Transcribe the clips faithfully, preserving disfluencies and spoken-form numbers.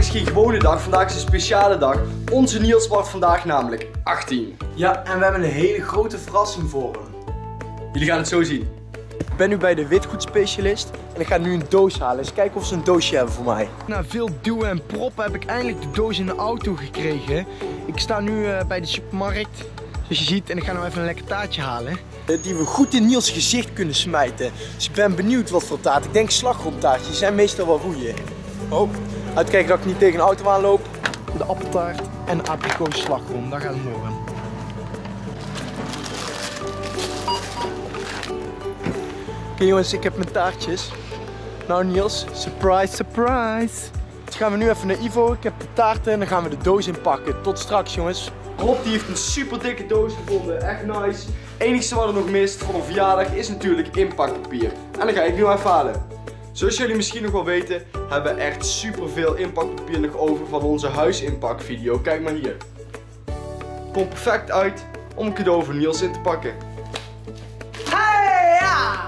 is geen gewone dag, vandaag is een speciale dag. Onze Niels wordt vandaag namelijk achttien. Ja, en we hebben een hele grote verrassing voor hem. Jullie gaan het zo zien. Ik ben nu bij de witgoedspecialist en ik ga nu een doos halen. Eens kijken of ze een doosje hebben voor mij. Na veel duwen en proppen heb ik eindelijk de doos in de auto gekregen. Ik sta nu uh, bij de supermarkt, zoals je ziet, en ik ga nou even een lekker taartje halen. Die we goed in Niels gezicht kunnen smijten. Dus ik ben benieuwd wat voor taart. Ik denk slagroomtaartjes, die zijn meestal wel goeie. Oh, uitkijken dat ik niet tegen een auto aanloop. De appeltaart en abrikoos slagroom, daar gaat het morgen. Oké jongens, ik heb mijn taartjes. Nou Niels, surprise, surprise. Dus gaan we nu even naar Ivo. Ik heb de taarten en dan gaan we de doos inpakken. Tot straks jongens. Rob die heeft een super dikke doos gevonden, echt nice. Het enige wat er nog mist voor een verjaardag is natuurlijk inpakpapier. En dan ga ik nu even halen. Zoals jullie misschien nog wel weten, hebben we echt super veel inpakpapier nog over van onze huisinpakvideo. Kijk maar hier. Komt perfect uit om een cadeau voor Niels in te pakken. Hey, ja!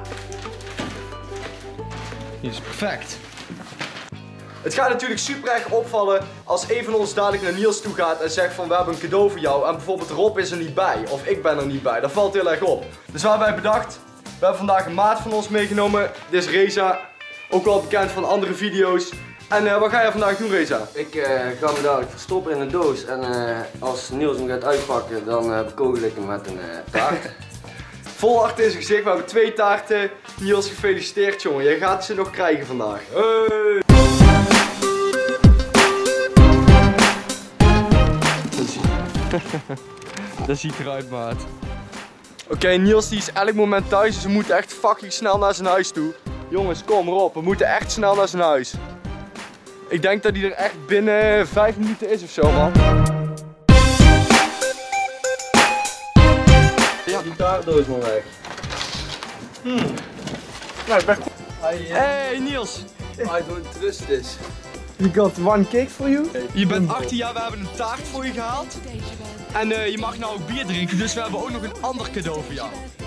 Hier is perfect. Het gaat natuurlijk super erg opvallen als een van ons dadelijk naar Niels toe gaat en zegt van we hebben een cadeau voor jou en bijvoorbeeld Rob is er niet bij of ik ben er niet bij. Dat valt heel erg op. Dus waar hebben wij bedacht? We hebben vandaag een maat van ons meegenomen. Dit is Reza, ook wel bekend van andere video's. En uh, wat ga je vandaag doen, Reza? Ik uh, ga me dadelijk verstoppen in een doos en uh, als Niels hem gaat uitpakken dan uh, bekogel ik hem met een uh, taart. Vol hart in zijn gezicht, we hebben twee taarten. Niels, gefeliciteerd jongen, jij gaat ze nog krijgen vandaag. Hey. Dat ziet eruit, maat. Oké, okay, Niels die is elk moment thuis, dus we moeten echt fucking snel naar zijn huis toe. Jongens, kom erop, we moeten echt snel naar zijn huis. Ik denk dat hij er echt binnen vijf minuten is of zo, man. Ja, die taartdoos maar weg. Hmm. Nou, ik ben goed. Hey Niels. I don't trust this. We got one cake for you. Je bent achttien jaar, we hebben een taart voor je gehaald. En uh, je mag nou ook bier drinken, dus we hebben ook nog een ander cadeau voor jou.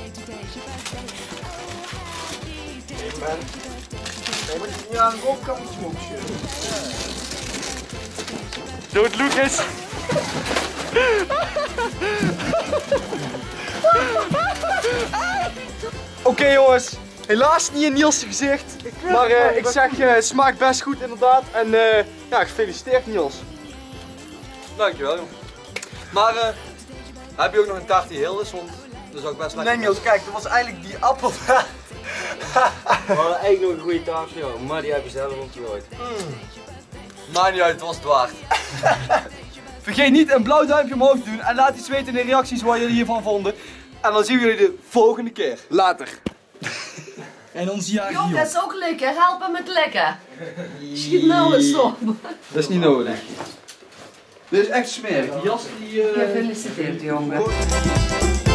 Hey man. Nee, maar niet aan de bovenkant smoke shit. Doe het, Lucas. Oké okay, jongens, helaas niet in Niels' gezicht. Maar uh, ik zeg, uh, smaakt best goed inderdaad. En uh, ja, gefeliciteerd Niels. Dankjewel joh. Maar uh, heb je ook nog een taart die heel is? Want dat is ook best lekker. Nee Niels, kijk, dat was eigenlijk die appeltaart. We hadden eigenlijk nog een goede taart voor jou, maar die heb je zelf ontgooid. Mm. Maakt niet uit, het was het waard. Vergeet niet een blauw duimpje omhoog te doen en laat iets weten in de reacties wat jullie hiervan vonden. En dan zien we jullie de volgende keer. Later. En ons jaar Jong, dat is ook lekker. Help hem met lekker. Schiet nou eens op. Dat is niet nodig. Dit is echt smerig. Die jas die... Uh... Gefeliciteerd jongen.